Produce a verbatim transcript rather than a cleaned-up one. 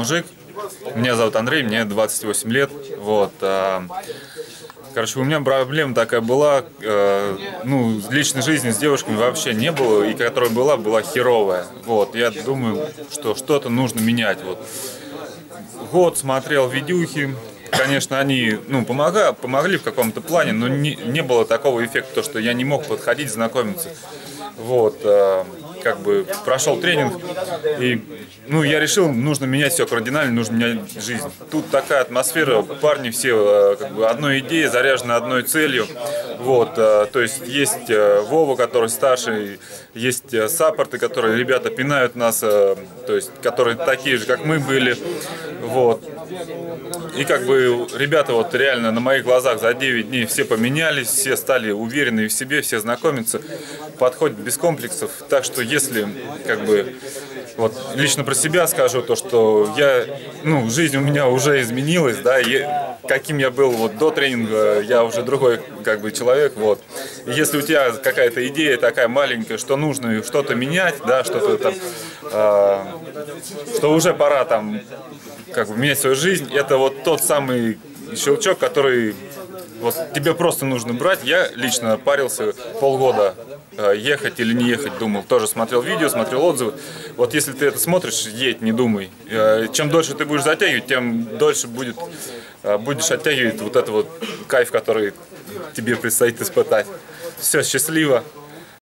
мужик. Меня зовут Андрей, мне двадцать восемь лет. Вот. Короче, у меня проблема такая была, э, ну, личной жизни с девушками вообще не было, и которая была, была херовая. Вот, я думаю, что что-то нужно менять. Вот. Год смотрел видюхи, конечно, они, ну, помогали, помогли в каком-то плане, но не, не было такого эффекта, то, что я не мог подходить, знакомиться. Вот, э, как бы прошел тренинг, и, ну, я решил, нужно менять все кардинально, нужно менять жизнь. Тут такая атмосфера, парни все, э, как бы, одной идеей, заряжены одной целью. Вот, э, то есть есть э, Вова, который старший, есть э, саппорты, которые ребята пинают нас, э, то есть, которые такие же, как мы были. Вот. И как бы ребята вот реально на моих глазах за девять дней все поменялись, все стали уверены в себе, все знакомятся, подходят без комплексов. Так что если как бы вот лично про себя скажу, то что я, ну, жизнь у меня уже изменилась, да, и каким я был вот до тренинга, я уже другой как бы человек, вот. И если у тебя какая-то идея такая маленькая, что нужно что-то менять, да, что-то там, э, что уже пора там как бы менять свою жизнь, это вот тот самый щелчок, который вот тебе просто нужно брать. Я лично парился полгода, ехать или не ехать, думал. Тоже смотрел видео, смотрел отзывы. Вот если ты это смотришь, едь, не думай. Чем дольше ты будешь затягивать, тем дольше будет, будешь оттягивать вот этот вот кайф, который тебе предстоит испытать. Все, счастливо.